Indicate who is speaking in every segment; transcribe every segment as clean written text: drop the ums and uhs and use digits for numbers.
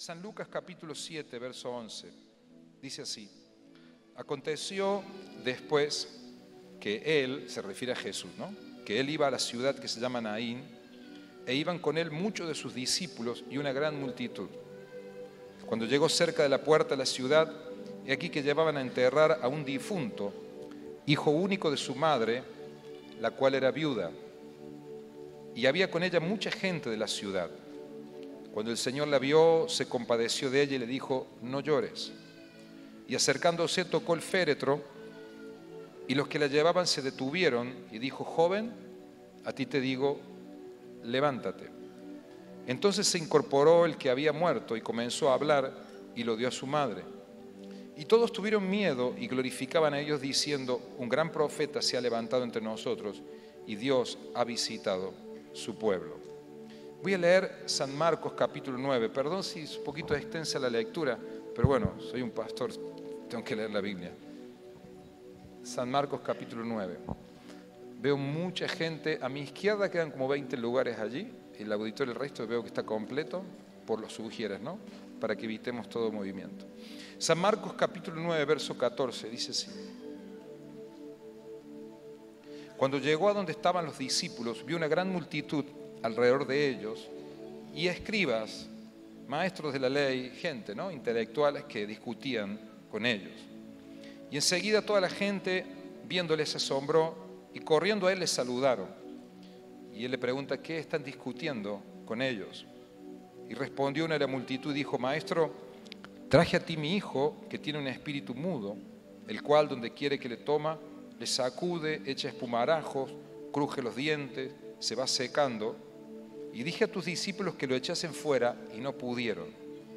Speaker 1: San Lucas capítulo 7, verso 11. Dice así: aconteció después que él, se refiere a Jesús, ¿no?, que él iba a la ciudad que se llama Naín, e iban con él muchos de sus discípulos y una gran multitud. Cuando llegó cerca de la puerta de la ciudad, he aquí que llevaban a enterrar a un difunto, hijo único de su madre, la cual era viuda, y había con ella mucha gente de la ciudad. Cuando el Señor la vio, se compadeció de ella y le dijo: no llores. Y acercándose tocó el féretro, y los que la llevaban se detuvieron, y dijo: joven, a ti te digo, levántate. Entonces se incorporó el que había muerto y comenzó a hablar, y lo dio a su madre. Y todos tuvieron miedo y glorificaban a ellos diciendo: un gran profeta se ha levantado entre nosotros, y Dios ha visitado su pueblo. Voy a leer San Marcos capítulo 9. Perdón si es un poquito extensa la lectura, pero bueno, soy un pastor, tengo que leer la Biblia. San Marcos capítulo 9. Veo mucha gente, a mi izquierda quedan como 20 lugares allí, el auditorio, el resto veo que está completo, por los sugieres, ¿no?, para que evitemos todo movimiento. San Marcos capítulo 9, verso 14, dice así: cuando llegó a donde estaban los discípulos, vio una gran multitud alrededor de ellos, y escribas, maestros de la ley, gente, ¿no?, intelectuales que discutían con ellos. Y enseguida toda la gente, viéndole, se asombró, y corriendo a él le saludaron. Y él le pregunta: ¿qué están discutiendo con ellos? Y respondió una de la multitud y dijo: maestro, traje a ti mi hijo, que tiene un espíritu mudo, el cual donde quiere que le toma, le sacude, echa espumarajos, cruje los dientes, se va secando. Y dije a tus discípulos que lo echasen fuera, y no pudieron.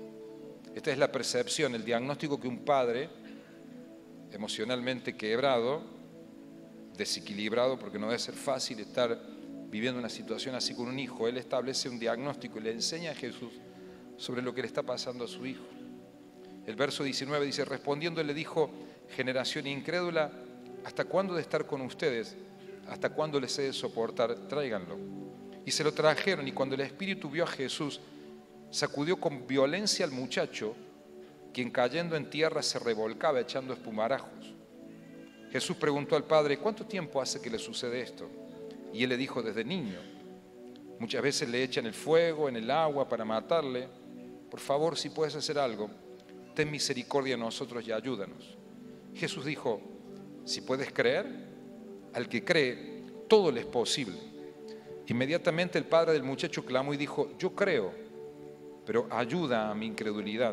Speaker 1: Esta es la percepción, el diagnóstico que un padre emocionalmente quebrado, desequilibrado, porque no debe ser fácil estar viviendo una situación así con un hijo. Él establece un diagnóstico y le enseña a Jesús sobre lo que le está pasando a su hijo. El verso 19 dice: respondiendo él le dijo: generación incrédula, ¿hasta cuándo de estar con ustedes? ¿Hasta cuándo les he de soportar? Tráiganlo. Y se lo trajeron, y cuando el espíritu vio a Jesús, sacudió con violencia al muchacho, quien cayendo en tierra se revolcaba echando espumarajos. Jesús preguntó al padre: ¿cuánto tiempo hace que le sucede esto? Y él le dijo: desde niño. Muchas veces le echan el fuego, en el agua para matarle. Por favor, si puedes hacer algo, ten misericordia de nosotros y ayúdanos. Jesús dijo: si puedes creer, al que cree, todo le es posible. Inmediatamente el padre del muchacho clamó y dijo: yo creo, pero ayuda a mi incredulidad.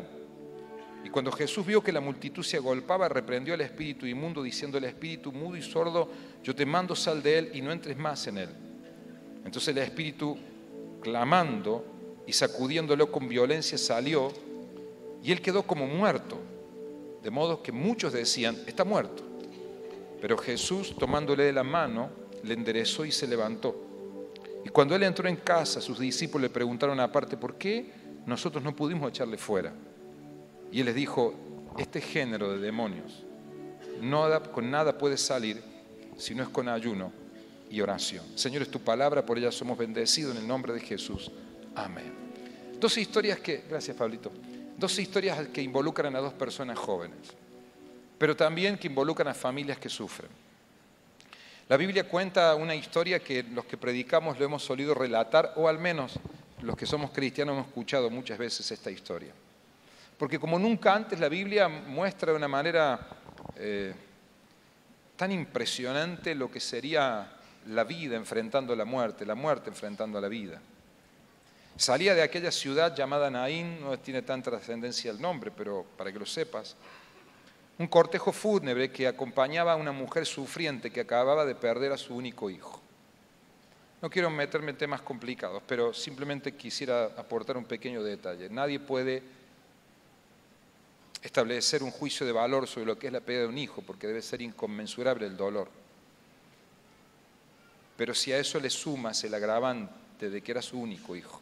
Speaker 1: Y cuando Jesús vio que la multitud se agolpaba, reprendió al espíritu inmundo, diciendo: el espíritu mudo y sordo, yo te mando, sal de él y no entres más en él. Entonces el espíritu, clamando y sacudiéndolo con violencia, salió, y él quedó como muerto, de modo que muchos decían: está muerto. Pero Jesús, tomándole de la mano, le enderezó y se levantó. Y cuando él entró en casa, sus discípulos le preguntaron aparte: ¿por qué nosotros no pudimos echarle fuera? Y él les dijo: este género de demonios con nada puede salir si no es con ayuno y oración. Señor, es tu palabra, por ella somos bendecidos en el nombre de Jesús. Amén. Dos historias gracias Pablito, dos historias que involucran a dos personas jóvenes, pero también que involucran a familias que sufren. La Biblia cuenta una historia que los que predicamos lo hemos solido relatar, o al menos los que somos cristianos hemos escuchado muchas veces esta historia. Porque como nunca antes la Biblia muestra de una manera tan impresionante lo que sería la vida enfrentando la muerte enfrentando a la vida. Salía de aquella ciudad llamada Naín, no tiene tanta trascendencia el nombre, pero para que lo sepas, un cortejo fúnebre que acompañaba a una mujer sufriente que acababa de perder a su único hijo. No quiero meterme en temas complicados, pero simplemente quisiera aportar un pequeño detalle. Nadie puede establecer un juicio de valor sobre lo que es la pérdida de un hijo, porque debe ser inconmensurable el dolor. Pero si a eso le sumas el agravante de que era su único hijo.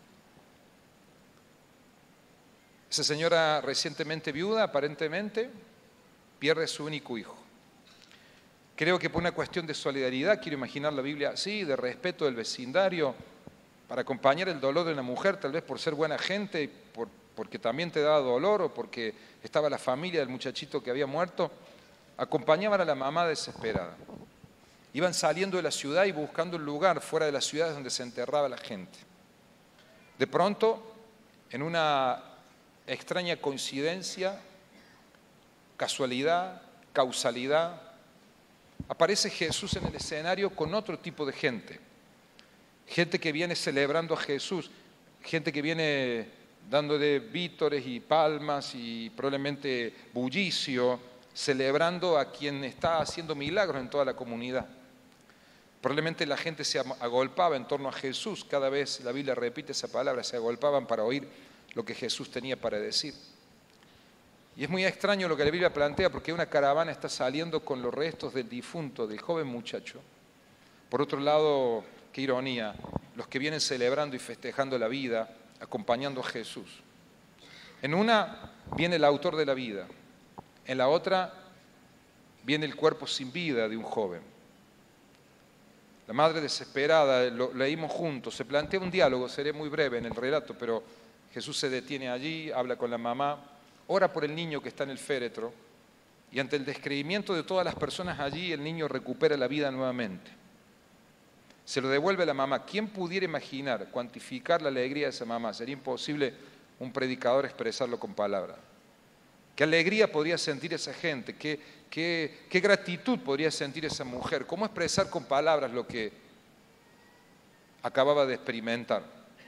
Speaker 1: Esa señora recientemente viuda, aparentemente, pierde a su único hijo. Creo que por una cuestión de solidaridad, quiero imaginar la Biblia así, de respeto del vecindario, para acompañar el dolor de una mujer, tal vez por ser buena gente, porque también te daba dolor o porque estaba la familia del muchachito que había muerto, acompañaban a la mamá desesperada. Iban saliendo de la ciudad y buscando un lugar fuera de las ciudades donde se enterraba la gente. De pronto, en una extraña coincidencia, casualidad, causalidad, aparece Jesús en el escenario con otro tipo de gente. Gente que viene celebrando a Jesús, gente que viene dándole vítores y palmas y probablemente bullicio, celebrando a quien está haciendo milagros en toda la comunidad. Probablemente la gente se agolpaba en torno a Jesús, cada vez la Biblia repite esa palabra, se agolpaban para oír lo que Jesús tenía para decir. Y es muy extraño lo que la Biblia plantea, porque una caravana está saliendo con los restos del difunto, del joven muchacho. Por otro lado, qué ironía, los que vienen celebrando y festejando la vida, acompañando a Jesús. En una viene el autor de la vida, en la otra viene el cuerpo sin vida de un joven. La madre desesperada, lo leímos juntos, se plantea un diálogo, seré muy breve en el relato, pero Jesús se detiene allí, habla con la mamá, ora por el niño que está en el féretro, y ante el descreimiento de todas las personas allí, el niño recupera la vida nuevamente. Se lo devuelve a la mamá. ¿Quién pudiera imaginar, cuantificar la alegría de esa mamá? Sería imposible un predicador expresarlo con palabras. ¿Qué alegría podría sentir esa gente? ¿Qué gratitud podría sentir esa mujer? ¿Cómo expresar con palabras lo que acababa de experimentar?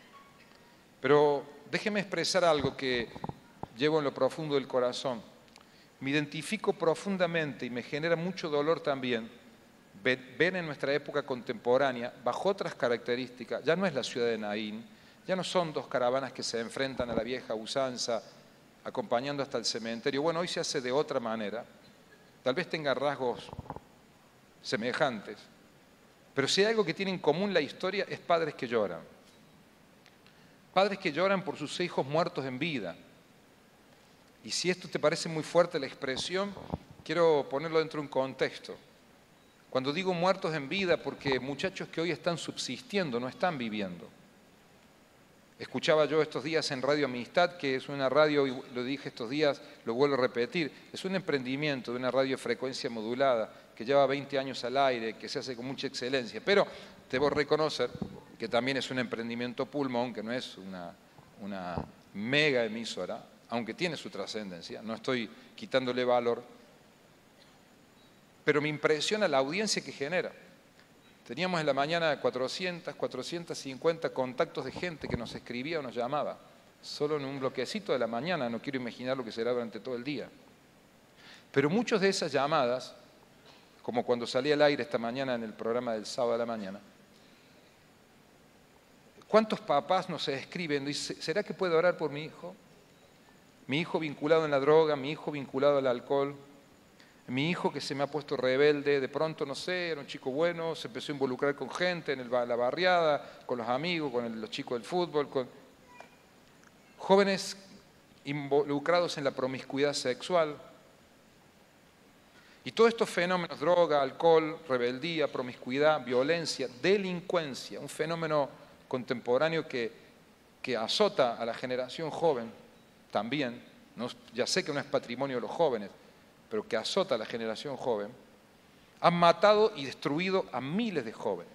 Speaker 1: Pero déjeme expresar algo que llevo en lo profundo del corazón. Me identifico profundamente y me genera mucho dolor también ver en nuestra época contemporánea, bajo otras características, ya no es la ciudad de Naín, ya no son dos caravanas que se enfrentan a la vieja usanza, acompañando hasta el cementerio. Bueno, hoy se hace de otra manera, tal vez tenga rasgos semejantes, pero si hay algo que tiene en común la historia es padres que lloran. Padres que lloran por sus hijos muertos en vida. Y si esto te parece muy fuerte la expresión, quiero ponerlo dentro de un contexto. Cuando digo muertos en vida, porque muchachos que hoy están subsistiendo, no están viviendo. Escuchaba yo estos días en Radio Amistad, que es una radio, y lo dije estos días, lo vuelvo a repetir, es un emprendimiento de una radio de frecuencia modulada que lleva 20 años al aire, que se hace con mucha excelencia, pero debo reconocer que también es un emprendimiento pulmón, que no es una mega emisora, aunque tiene su trascendencia, no estoy quitándole valor, pero me impresiona la audiencia que genera. Teníamos en la mañana 450 contactos de gente que nos escribía o nos llamaba, solo en un bloquecito de la mañana, no quiero imaginar lo que será durante todo el día. Pero muchas de esas llamadas, como cuando salí al aire esta mañana en el programa del sábado a la mañana, ¿cuántos papás nos escriben y dicen, ¿será que puedo orar por mi hijo? Mi hijo vinculado en la droga, mi hijo vinculado al alcohol, mi hijo que se me ha puesto rebelde, de pronto, no sé, era un chico bueno, se empezó a involucrar con gente en la barriada, con los amigos, con los chicos del fútbol, con jóvenes involucrados en la promiscuidad sexual. Y todos estos fenómenos, droga, alcohol, rebeldía, promiscuidad, violencia, delincuencia, un fenómeno contemporáneo que azota a la generación joven también, ya sé que no es patrimonio de los jóvenes, pero que azota a la generación joven, han matado y destruido a miles de jóvenes.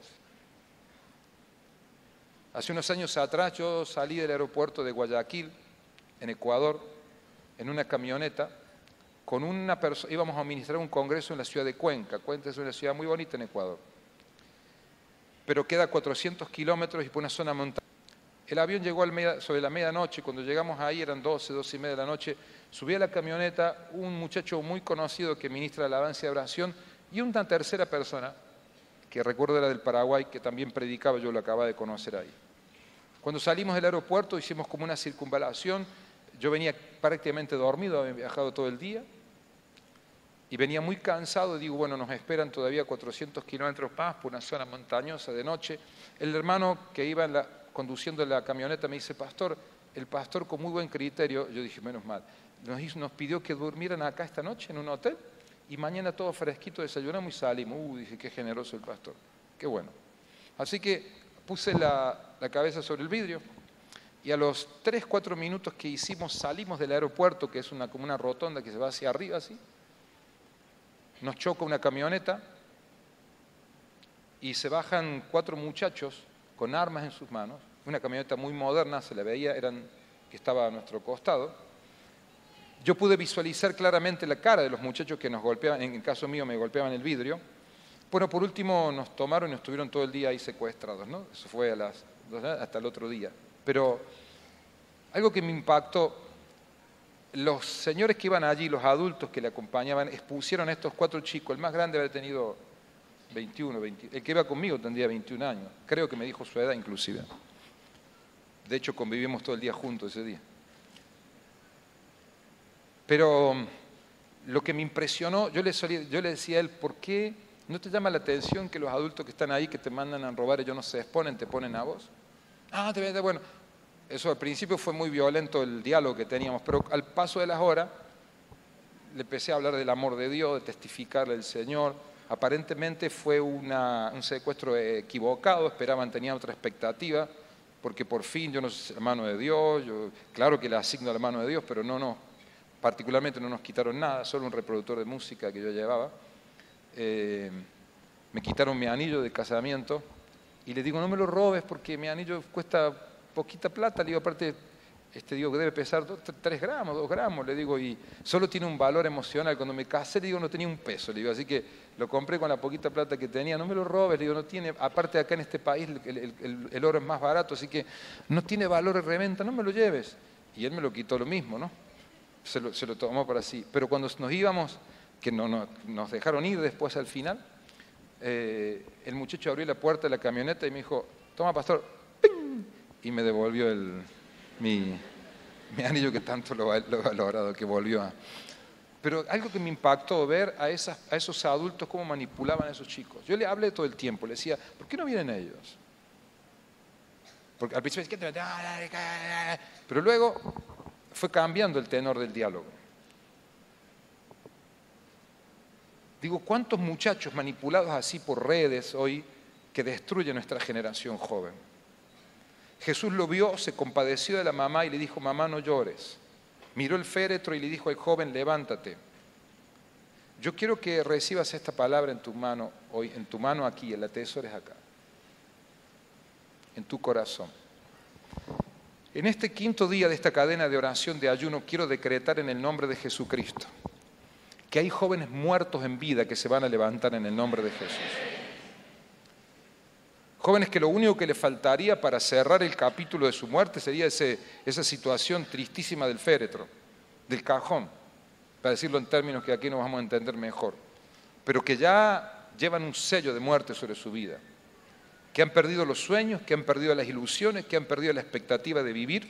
Speaker 1: Hace unos años atrás yo salí del aeropuerto de Guayaquil, en Ecuador, en una camioneta, con una persona, íbamos a administrar un congreso en la ciudad de Cuenca. Cuenca es una ciudad muy bonita en Ecuador, pero queda a 400 kilómetros y por una zona montañosa. El avión llegó sobre la medianoche, cuando llegamos ahí eran 12 y media de la noche, subí a la camioneta un muchacho muy conocido que ministra alabanza y oración y una tercera persona, que recuerdo era del Paraguay, que también predicaba, yo lo acababa de conocer ahí. Cuando salimos del aeropuerto hicimos como una circunvalación, yo venía prácticamente dormido, había viajado todo el día, y venía muy cansado, y digo, bueno, nos esperan todavía 400 kilómetros más por una zona montañosa de noche. El hermano que iba conduciendo la camioneta me dice, pastor, el pastor con muy buen criterio, yo dije, menos mal, nos pidió que durmieran acá esta noche en un hotel y mañana todo fresquito desayunamos y salimos. Dije, qué generoso el pastor, qué bueno. Así que puse la cabeza sobre el vidrio, Y a los 3, 4 minutos que hicimos, salimos del aeropuerto, que es como una rotonda que se va hacia arriba así. Nos choca una camioneta y se bajan 4 muchachos con armas en sus manos. Una camioneta muy moderna, se la veía, que estaba a nuestro costado. Yo pude visualizar claramente la cara de los muchachos que nos golpeaban, en el caso mío me golpeaban el vidrio. Bueno, por último nos tomaron y nos estuvieron todo el día ahí secuestrados, ¿no? Eso fue hasta el otro día. Pero algo que me impactó, los señores que iban allí, los adultos que le acompañaban, expusieron a estos 4 chicos. El más grande había tenido 21, 20, el que iba conmigo tendría 21 años. Creo que me dijo su edad inclusive. De hecho, convivimos todo el día juntos ese día. Pero lo que me impresionó, yo le decía a él, ¿por qué no te llama la atención que los adultos que están ahí, que te mandan a robar, ellos no se exponen, te ponen a vos? Ah, bueno, eso al principio fue muy violento el diálogo que teníamos, pero al paso de las horas le empecé a hablar del amor de Dios, de testificarle al Señor. Aparentemente fue un secuestro equivocado, tenían otra expectativa, porque por fin yo no soy la mano de Dios, claro que le asigno la mano de Dios, pero no. Particularmente no nos quitaron nada, solo un reproductor de música que yo llevaba. Me quitaron mi anillo de casamiento y le digo, no me lo robes porque mi anillo cuesta poquita plata. Le digo, aparte, digo que debe pesar 3 gramos, 2 gramos, le digo, y solo tiene un valor emocional. Cuando me casé, le digo, no tenía un peso, le digo, así que lo compré con la poquita plata que tenía. No me lo robes, le digo, no tiene, aparte acá en este país el oro es más barato, así que no tiene valor de reventa, no me lo lleves. Y él me lo quitó lo mismo, ¿no? Se lo tomó para sí. Pero cuando nos íbamos, que nos dejaron ir después al final, el muchacho abrió la puerta de la camioneta y me dijo, toma pastor, ¡ping! Y me devolvió mi anillo que tanto lo he valorado, que volvió a... Pero algo que me impactó ver a esos adultos cómo manipulaban a esos chicos. Yo le hablé todo el tiempo, le decía, ¿por qué no vienen ellos? Porque al principio decía, pero luego fue cambiando el tenor del diálogo. Digo, ¿cuántos muchachos manipulados así por redes hoy que destruyen nuestra generación joven? Jesús lo vio, se compadeció de la mamá y le dijo, mamá, no llores. Miró el féretro y le dijo al joven, levántate. Yo quiero que recibas esta palabra en tu mano hoy, en tu mano aquí, en la atesores acá, en tu corazón. En este 5.º día de esta cadena de oración de ayuno, quiero decretar en el nombre de Jesucristo que hay jóvenes muertos en vida que se van a levantar en el nombre de Jesús. Jóvenes que lo único que les faltaría para cerrar el capítulo de su muerte sería esa situación tristísima del féretro, del cajón, para decirlo en términos que aquí nos vamos a entender mejor, pero que ya llevan un sello de muerte sobre su vida, que han perdido los sueños, que han perdido las ilusiones, que han perdido la expectativa de vivir,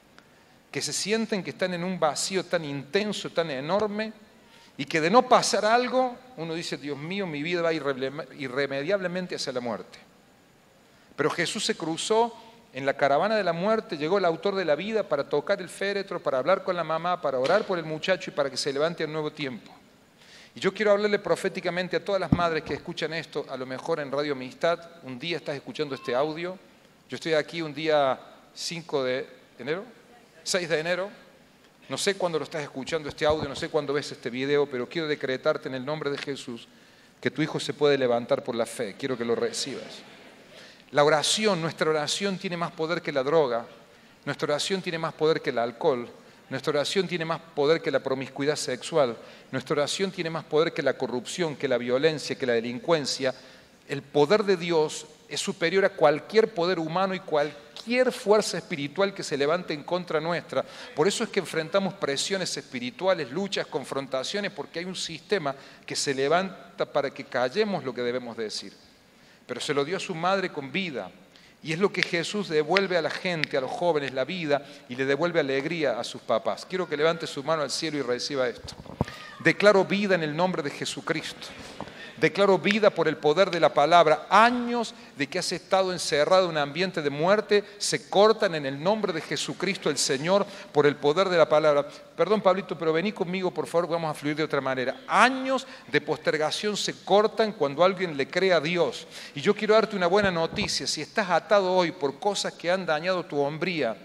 Speaker 1: que se sienten que están en un vacío tan intenso, tan enorme, y que de no pasar algo, uno dice, Dios mío, mi vida va irremediablemente hacia la muerte. Pero Jesús se cruzó en la caravana de la muerte, llegó el autor de la vida para tocar el féretro, para hablar con la mamá, para orar por el muchacho y para que se levante al nuevo tiempo. Y yo quiero hablarle proféticamente a todas las madres que escuchan esto, a lo mejor en Radio Amistad, un día estás escuchando este audio, yo estoy aquí un día 5 de enero, 6 de enero, no sé cuándo lo estás escuchando este audio, no sé cuándo ves este video, pero quiero decretarte en el nombre de Jesús que tu hijo se puede levantar por la fe, quiero que lo recibas. La oración, nuestra oración tiene más poder que la droga, nuestra oración tiene más poder que el alcohol, nuestra oración tiene más poder que la promiscuidad sexual, nuestra oración tiene más poder que la corrupción, que la violencia, que la delincuencia. El poder de Dios es superior a cualquier poder humano y cualquier fuerza espiritual que se levante en contra nuestra. Por eso es que enfrentamos presiones espirituales, luchas, confrontaciones, porque hay un sistema que se levanta para que callemos lo que debemos decir. Pero se lo dio a su madre con vida. Y es lo que Jesús devuelve a la gente, a los jóvenes, la vida, y le devuelve alegría a sus papás. Quiero que levante su mano al cielo y reciba esto. Declaro vida en el nombre de Jesucristo. Declaro vida por el poder de la palabra. Años de que has estado encerrado en un ambiente de muerte se cortan en el nombre de Jesucristo el Señor por el poder de la palabra. Perdón, Pablito, pero vení conmigo, por favor, vamos a fluir de otra manera. Años de postergación se cortan cuando alguien le cree a Dios. Y yo quiero darte una buena noticia. Si estás atado hoy por cosas que han dañado tu hombría,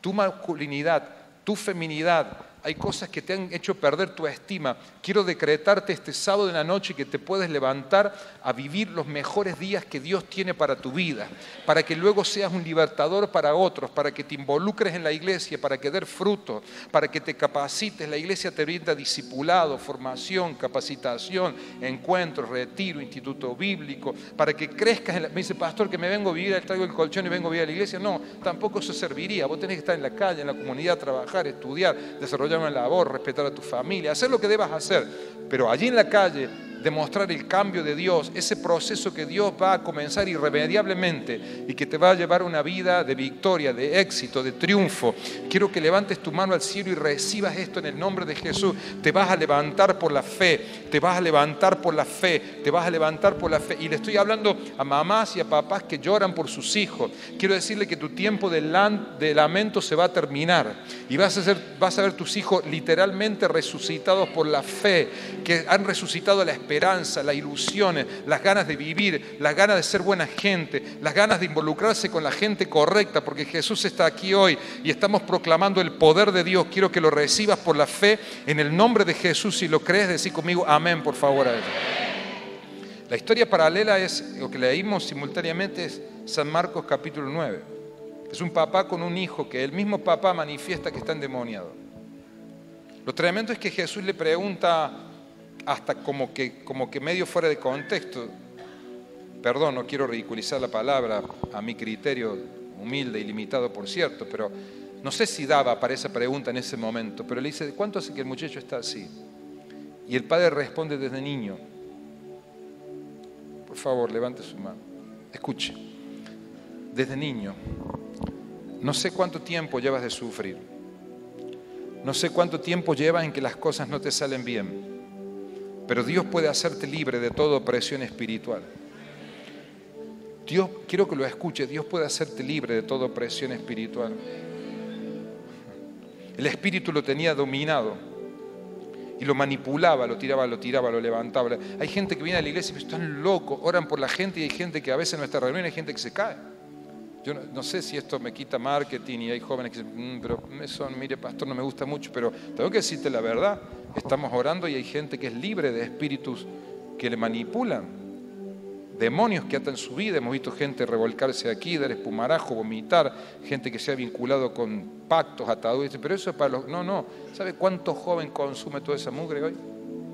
Speaker 1: tu masculinidad, tu feminidad. Hay cosas que te han hecho perder tu estima. Quiero decretarte este sábado en la noche que te puedes levantar a vivir los mejores días que Dios tiene para tu vida, para que luego seas un libertador para otros, para que te involucres en la iglesia, para que des fruto, para que te capacites. La iglesia te brinda discipulado, formación, capacitación, encuentros, retiro, instituto bíblico, para que crezcas. Me dice, pastor, que me vengo a vivir, traigo el colchón y vengo a vivir a la iglesia. No, tampoco eso serviría. Vos tenés que estar en la calle, en la comunidad, trabajar, estudiar, desarrollar una labor, respetar a tu familia, hacer lo que debas hacer, pero allí en la calle demostrar el cambio de Dios, ese proceso que Dios va a comenzar irremediablemente y que te va a llevar a una vida de victoria, de éxito, de triunfo. Quiero que levantes tu mano al cielo y recibas esto en el nombre de Jesús. Te vas a levantar por la fe, te vas a levantar por la fe, te vas a levantar por la fe. Y le estoy hablando a mamás y a papás que lloran por sus hijos. Quiero decirle que tu tiempo de lamento se va a terminar y vas a ver tus hijos literalmente resucitados por la fe, que han resucitado la esperanza, las ilusiones, las ganas de vivir, las ganas de ser buena gente, las ganas de involucrarse con la gente correcta, porque Jesús está aquí hoy y estamos proclamando el poder de Dios. Quiero que lo recibas por la fe en el nombre de Jesús. Si lo crees, decí conmigo amén, por favor. A él. La historia paralela es, lo que leímos simultáneamente, es San Marcos capítulo 9. Es un papá con un hijo que el mismo papá manifiesta que está endemoniado. Lo tremendo es que Jesús le pregunta, hasta como que medio fuera de contexto, perdón, no quiero ridiculizar la palabra, a mi criterio humilde y limitado por cierto, pero no sé si daba para esa pregunta en ese momento, pero le dice, ¿cuánto hace que el muchacho está así? Y el padre responde, desde niño. Por favor, levante su mano, escuche. Desde niño, no sé cuánto tiempo llevas de sufrir, no sé cuánto tiempo llevas en que las cosas no te salen bien, pero Dios puede hacerte libre de toda opresión espiritual. Dios, quiero que lo escuches, Dios puede hacerte libre de toda opresión espiritual. El espíritu lo tenía dominado y lo manipulaba, lo tiraba, lo levantaba. Hay gente que viene a la iglesia y están locos, oran por la gente, y hay gente que a veces en nuestra reunión hay gente que se cae. Yo no sé si esto me quita marketing y hay jóvenes que dicen, pero eso, mire pastor, no me gusta mucho, pero tengo que decirte la verdad. Estamos orando y hay gente que es libre de espíritus que le manipulan, demonios que atan su vida. Hemos visto gente revolcarse aquí, dar espumarajo, vomitar, gente que se ha vinculado con pactos, ataduras, pero eso es para los... No, ¿sabe cuánto joven consume toda esa mugre hoy?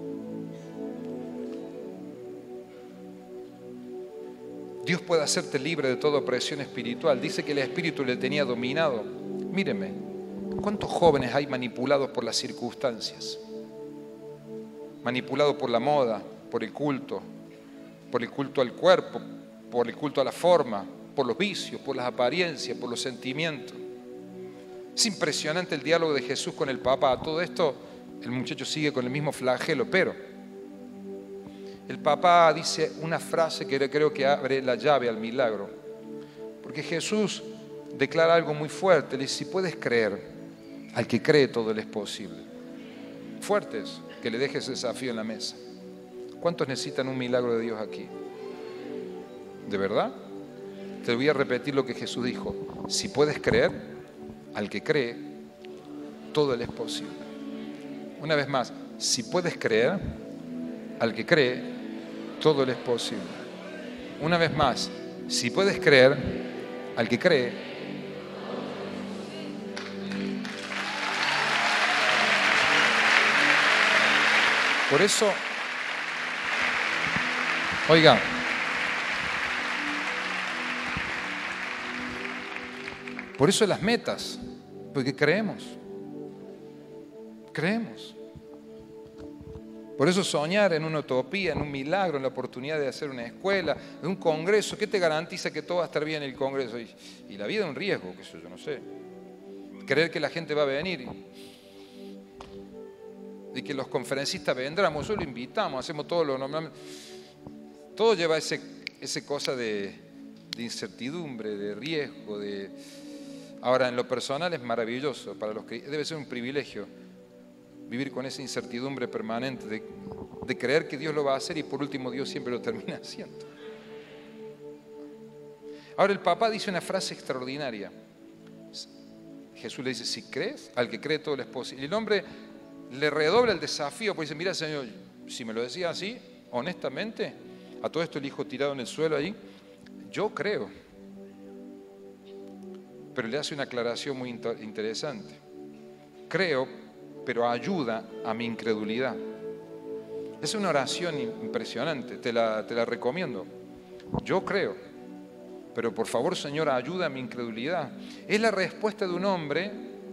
Speaker 1: Dios puede hacerte libre de toda opresión espiritual. Dice que el espíritu le tenía dominado. Míreme, ¿cuántos jóvenes hay manipulados por las circunstancias? Manipulados por la moda, por el culto al cuerpo, por el culto a la forma, por los vicios, por las apariencias, por los sentimientos. Es impresionante el diálogo de Jesús con el papá. A todo esto el muchacho sigue con el mismo flagelo, pero el papá dice una frase que creo que abre la llave al milagro. Porque Jesús declara algo muy fuerte. Le dice, si puedes creer, al que cree todo le es posible. Fuerte es que le dejes ese desafío en la mesa. ¿Cuántos necesitan un milagro de Dios aquí? ¿De verdad? Te voy a repetir lo que Jesús dijo. Si puedes creer, al que cree, todo le es posible. Una vez más, si puedes creer, al que cree, todo le es posible. Una vez más, si puedes creer, al que cree, por eso, oiga, por eso las metas, porque creemos. Por eso soñar en una utopía, en un milagro, en la oportunidad de hacer una escuela, de un congreso, ¿qué te garantiza que todo va a estar bien en el congreso? Y la vida es un riesgo, que yo no sé. Creer que la gente va a venir y que los conferencistas vendrán, nosotros lo invitamos, hacemos todo lo normal. Todo lleva ese cosa de incertidumbre, de riesgo. Ahora, en lo personal es maravilloso, para los que debe ser un privilegio vivir con esa incertidumbre permanente de creer que Dios lo va a hacer y por último Dios siempre lo termina haciendo. Ahora el papá dice una frase extraordinaria. Jesús le dice, si crees, al que cree todo le es posible. Y el hombre le redobla el desafío, porque dice, mira Señor, si me lo decía así, honestamente, a todo esto el hijo tirado en el suelo ahí, yo creo. Pero le hace una aclaración muy interesante. Creo, pero ayuda a mi incredulidad. Es una oración impresionante, te la recomiendo. Yo creo, pero por favor, Señor, ayuda a mi incredulidad. Es la respuesta de un hombre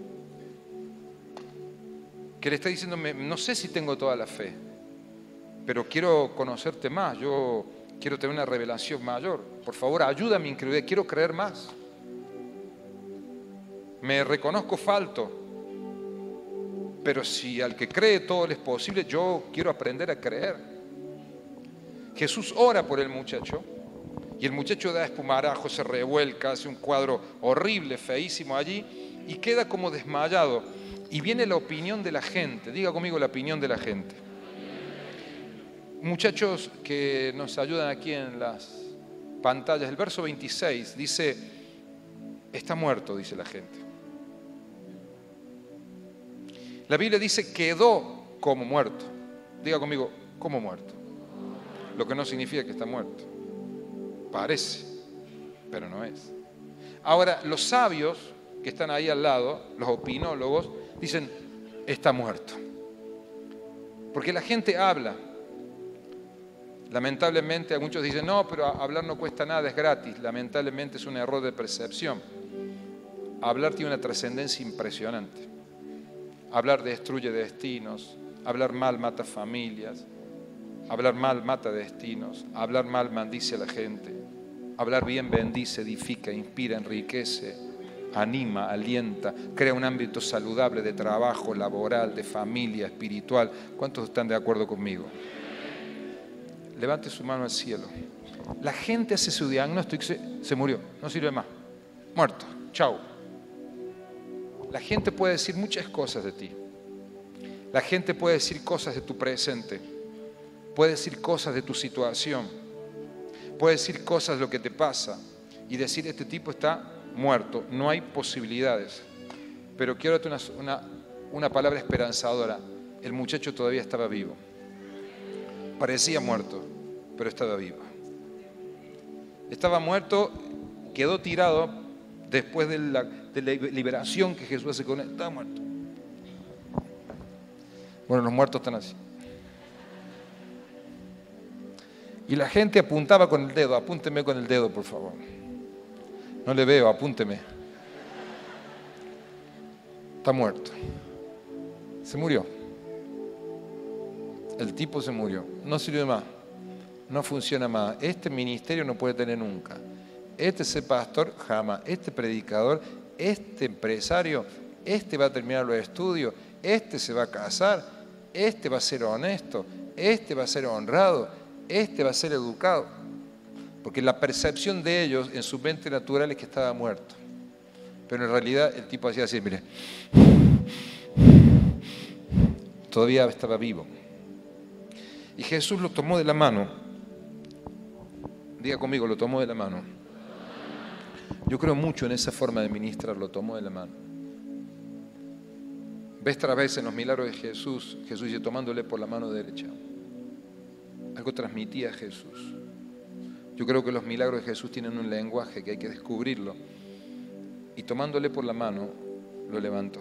Speaker 1: que le está diciendo, no sé si tengo toda la fe, pero quiero conocerte más, yo quiero tener una revelación mayor. Por favor, ayuda a mi incredulidad, quiero creer más. Me reconozco falto, pero si al que cree todo le es posible, yo quiero aprender a creer. Jesús ora por el muchacho y el muchacho da espumarajo, se revuelca, hace un cuadro horrible, feísimo allí y queda como desmayado. Y viene la opinión de la gente, diga conmigo la opinión de la gente. Muchachos que nos ayudan aquí en las pantallas, el verso 26 dice, está muerto, dice la gente. La Biblia dice, quedó como muerto. Diga conmigo, como muerto. Lo que no significa que está muerto. Parece, pero no es. Ahora, los sabios que están ahí al lado, los opinólogos, dicen, está muerto. Porque la gente habla. Lamentablemente, muchos dicen, no, pero hablar no cuesta nada, es gratis. Lamentablemente es un error de percepción. Hablar tiene una trascendencia impresionante. Hablar destruye destinos, hablar mal mata familias, hablar mal mata destinos, hablar mal maldice a la gente, hablar bien bendice, edifica, inspira, enriquece, anima, alienta, crea un ámbito saludable de trabajo, laboral, de familia, espiritual. ¿Cuántos están de acuerdo conmigo? Levante su mano al cielo. La gente hace su diagnóstico y dice, se murió, no sirve más, muerto, chau. La gente puede decir muchas cosas de ti. La gente puede decir cosas de tu presente. Puede decir cosas de tu situación. Puede decir cosas de lo que te pasa. Y decir, este tipo está muerto. No hay posibilidades. Pero quiero darte una palabra esperanzadora. El muchacho todavía estaba vivo. Parecía muerto, pero estaba vivo. Estaba muerto, quedó tirado después de la liberación que Jesús hace con él. Está muerto. Bueno, los muertos están así. Y la gente apuntaba con el dedo. Apúnteme con el dedo, por favor. No le veo, apúnteme. Está muerto. Se murió. El tipo se murió. No sirve más. No funciona más. Este ministerio no puede tener nunca. Este es el pastor, jamás. Este predicador, este empresario, este va a terminar los estudios, este se va a casar, este va a ser honesto, este va a ser honrado, este va a ser educado. Porque la percepción de ellos en su mente natural es que estaba muerto. Pero en realidad el tipo hacía así, mire. Todavía estaba vivo. Y Jesús lo tomó de la mano. Diga conmigo, lo tomó de la mano. Yo creo mucho en esa forma de ministrar, lo tomó de la mano. Vez tras vez en los milagros de Jesús, Jesús dice, tomándole por la mano derecha. Algo transmitía a Jesús. Yo creo que los milagros de Jesús tienen un lenguaje que hay que descubrirlo. Y tomándole por la mano, lo levantó.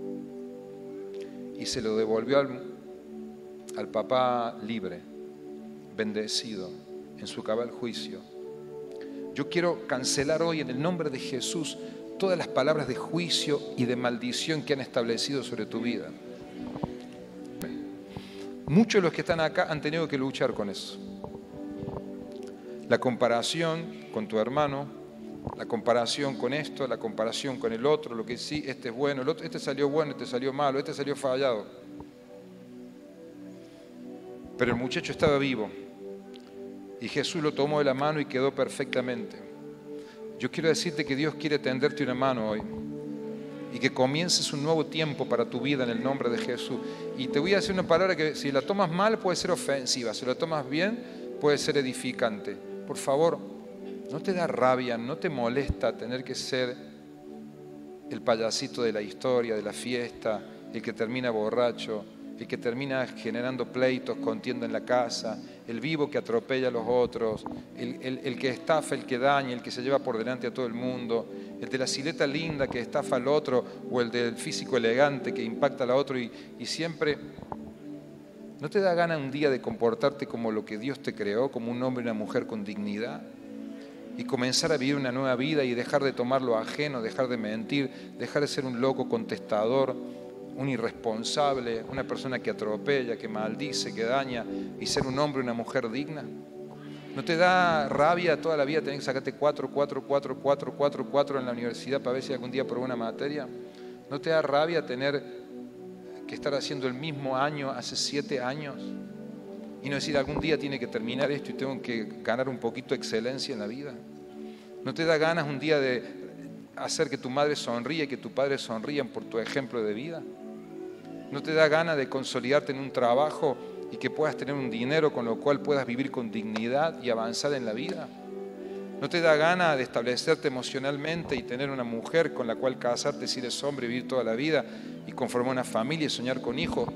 Speaker 1: Y se lo devolvió al papá libre, bendecido, en su cabal juicio. Yo quiero cancelar hoy en el nombre de Jesús todas las palabras de juicio y de maldición que han establecido sobre tu vida. Muchos de los que están acá han tenido que luchar con eso. La comparación con tu hermano, la comparación con esto, la comparación con el otro, lo que sí, este es bueno, el otro, este salió bueno, este salió malo, este salió fallado. Pero el muchacho estaba vivo. Y Jesús lo tomó de la mano y quedó perfectamente. Yo quiero decirte que Dios quiere tenderte una mano hoy y que comiences un nuevo tiempo para tu vida en el nombre de Jesús. Y te voy a decir una palabra que si la tomas mal puede ser ofensiva, si la tomas bien puede ser edificante. Por favor, no te da rabia, no te molesta tener que ser el payasito de la historia, de la fiesta, el que termina borracho, el que termina generando pleitos, contienda en la casa, el vivo que atropella a los otros, el que estafa, el que daña, el que se lleva por delante a todo el mundo, el de la silueta linda que estafa al otro, o el del físico elegante que impacta al otro y siempre... ¿No te da gana un día de comportarte como lo que Dios te creó, como un hombre y una mujer con dignidad? Y comenzar a vivir una nueva vida y dejar de tomar lo ajeno, dejar de mentir, dejar de ser un loco contestador, un irresponsable, una persona que atropella, que maldice, que daña, y ser un hombre y una mujer digna. ¿No te da rabia toda la vida tener que sacarte 4 en la universidad para ver si algún día aprobó una materia? ¿No te da rabia tener que estar haciendo el mismo año hace 7 años? Y no decir, algún día tiene que terminar esto y tengo que ganar un poquito de excelencia en la vida. ¿No te da ganas un día de hacer que tu madre sonríe y que tu padre sonrían por tu ejemplo de vida? ¿No te da ganas de consolidarte en un trabajo y que puedas tener un dinero con lo cual puedas vivir con dignidad y avanzar en la vida? ¿No te da ganas de establecerte emocionalmente y tener una mujer con la cual casarte si eres hombre y vivir toda la vida y conformar una familia y soñar con hijos?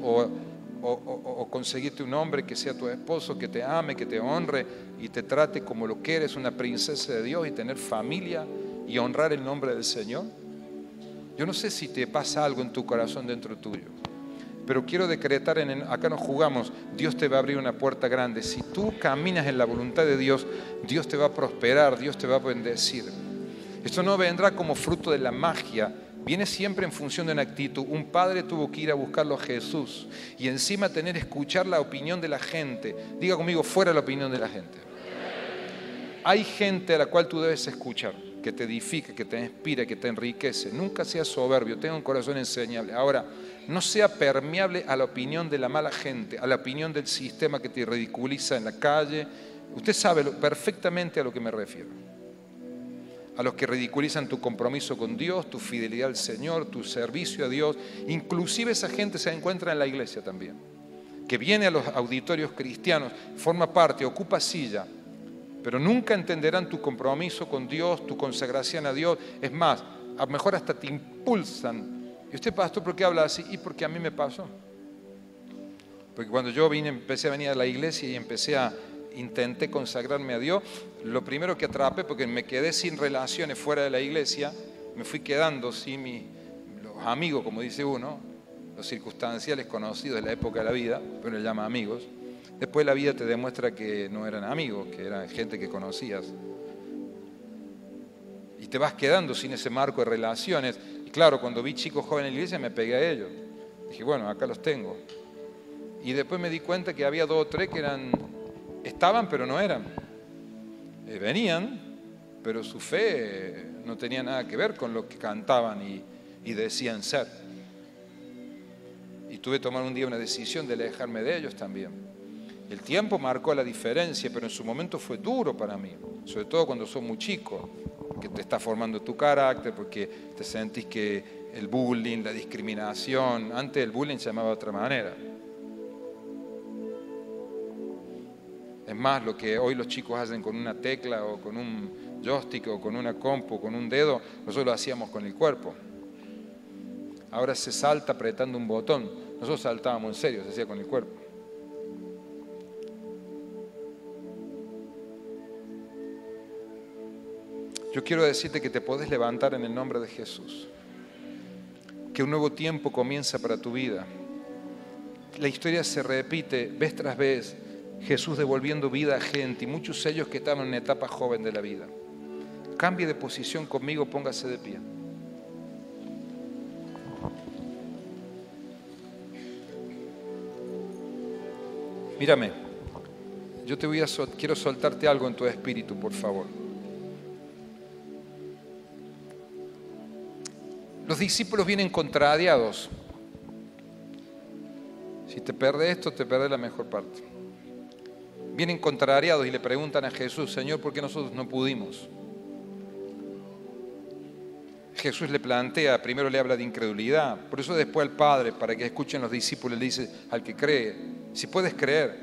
Speaker 1: O conseguirte un hombre que sea tu esposo, que te ame, que te honre y te trate como lo que eres, una princesa de Dios, y tener familia y honrar el nombre del Señor. Yo no sé si te pasa algo en tu corazón dentro tuyo, pero quiero decretar, acá nos jugamos, Dios te va a abrir una puerta grande. Si tú caminas en la voluntad de Dios, Dios te va a prosperar, Dios te va a bendecir. Esto no vendrá como fruto de la magia, viene siempre en función de una actitud. Un padre tuvo que ir a buscarlo a Jesús y encima tener que escuchar la opinión de la gente. Diga conmigo, fuera la opinión de la gente. Hay gente a la cual tú debes escuchar, que te edifica, que te inspira, que te enriquece. Nunca seas soberbio, tenga un corazón enseñable. Ahora, no sea permeable a la opinión de la mala gente, a la opinión del sistema que te ridiculiza en la calle. Usted sabe perfectamente a lo que me refiero. A los que ridiculizan tu compromiso con Dios, tu fidelidad al Señor, tu servicio a Dios. Inclusive esa gente se encuentra en la iglesia también, que viene a los auditorios cristianos, forma parte, ocupa silla, pero nunca entenderán tu compromiso con Dios, tu consagración a Dios. Es más, a lo mejor hasta te impulsan. ¿Y usted, pastor, por qué habla así? Y porque a mí me pasó. Porque cuando yo empecé a venir a la iglesia y intenté consagrarme a Dios, lo primero que atrapé, porque me quedé sin relaciones fuera de la iglesia, me fui quedando sin los amigos, como dice uno, los circunstanciales conocidos de la época de la vida, pero le llama amigos. Después la vida te demuestra que no eran amigos, que eran gente que conocías. Y te vas quedando sin ese marco de relaciones. Y claro, cuando vi chicos jóvenes en la iglesia me pegué a ellos. Dije, bueno, acá los tengo. Y después me di cuenta que había 2 o 3 que estaban pero no eran. Venían, pero su fe no tenía nada que ver con lo que cantaban y decían ser. Y tuve que tomar un día una decisión de alejarme de ellos también. El tiempo marcó la diferencia, pero en su momento fue duro para mí, sobre todo cuando sos muy chico, que te está formando tu carácter, porque te sentís que el bullying, la discriminación, antes el bullying se llamaba de otra manera. Es más, lo que hoy los chicos hacen con una tecla o con un joystick o con una compu, con un dedo, nosotros lo hacíamos con el cuerpo. Ahora se salta apretando un botón, nosotros saltábamos en serio, se hacía con el cuerpo. Yo quiero decirte que te podés levantar en el nombre de Jesús, que un nuevo tiempo comienza para tu vida. La historia se repite vez tras vez, Jesús devolviendo vida a gente y muchos de ellos que estaban en una etapa joven de la vida. Cambie de posición conmigo, póngase de pie. Mírame, yo quiero soltarte algo en tu espíritu, por favor. Los discípulos vienen contrariados. Si te perdés esto, te perdés la mejor parte. Vienen contrariados y le preguntan a Jesús, Señor, ¿por qué nosotros no pudimos? Jesús le plantea, primero le habla de incredulidad, por eso después al Padre, para que escuchen los discípulos, le dice al que cree, si puedes creer,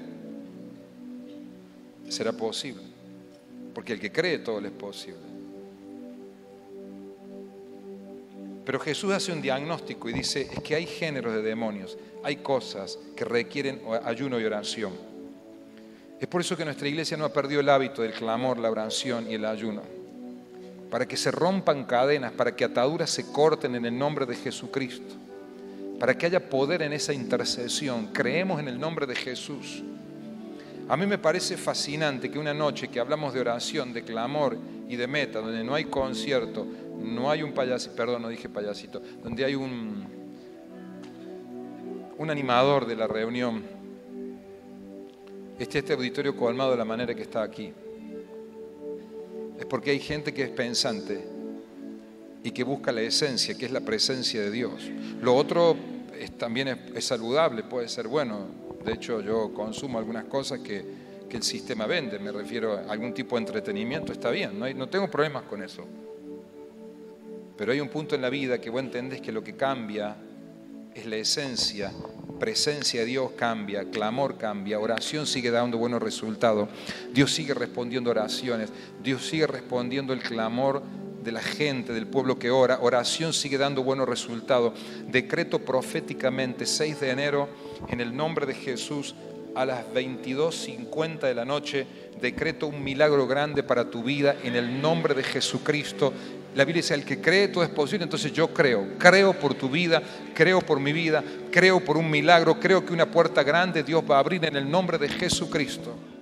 Speaker 1: será posible, porque el que cree todo le es posible. Pero Jesús hace un diagnóstico y dice, es que hay géneros de demonios, hay cosas que requieren ayuno y oración. Es por eso que nuestra iglesia no ha perdido el hábito del clamor, la oración y el ayuno. Para que se rompan cadenas, para que ataduras se corten en el nombre de Jesucristo. Para que haya poder en esa intercesión. Creemos en el nombre de Jesús. A mí me parece fascinante que una noche que hablamos de oración, de clamor y de meta, donde no hay concierto, no hay un payasito, perdón, no dije payasito, donde hay un animador de la reunión, este auditorio colmado de la manera que está aquí. Es porque hay gente que es pensante y que busca la esencia, que es la presencia de Dios. Lo otro también es saludable, puede ser bueno. De hecho, yo consumo algunas cosas que el sistema vende. Me refiero a algún tipo de entretenimiento, está bien, no tengo problemas con eso. Pero hay un punto en la vida que vos entendés que lo que cambia es la esencia. Presencia de Dios cambia, clamor cambia, oración sigue dando buenos resultados. Dios sigue respondiendo oraciones, Dios sigue respondiendo el clamor de la gente, del pueblo que ora. Oración sigue dando buenos resultados. Decreto proféticamente 6 de enero en el nombre de Jesús a las 22:50 de la noche. Decreto un milagro grande para tu vida en el nombre de Jesucristo. La Biblia dice, el que cree todo es posible. Entonces yo creo por tu vida, creo por mi vida, creo por un milagro, creo que una puerta grande Dios va a abrir en el nombre de Jesucristo.